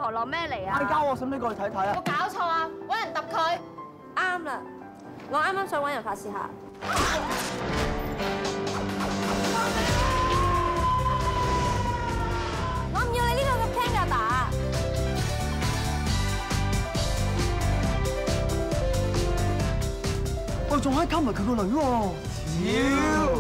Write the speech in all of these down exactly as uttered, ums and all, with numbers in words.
河落咩嚟啊？ 嗌交喎，使唔使過去睇睇啊？ 有冇搞錯啊？揾人揼佢。啱啦，我啱啱想揾人發泄下。我唔要你呢個咁聽㗎爸。 我仲可以溝埋佢個女喎。妖！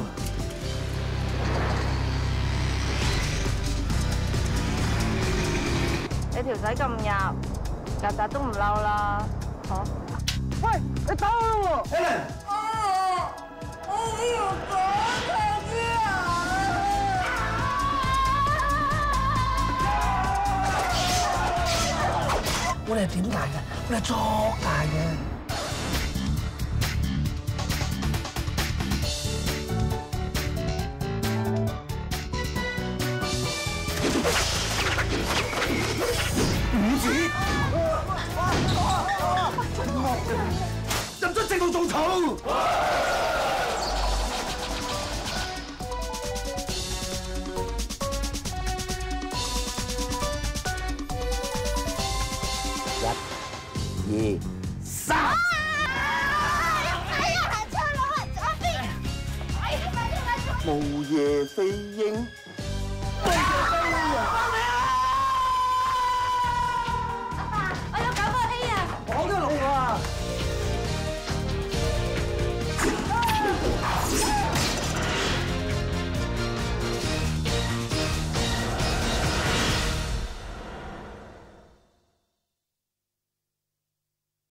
你條仔咁入，曱甴都唔嬲啦，嚇！ 喂，你走啦喎 ，Helen！ 我要講佢啊！ 我哋係點大嘅？我哋係作大嘅。五子入咗正路做草。一、二、三。 哎呀，行錯路啊！左邊。哎呀，快啲快啲！ 無夜飛鷹。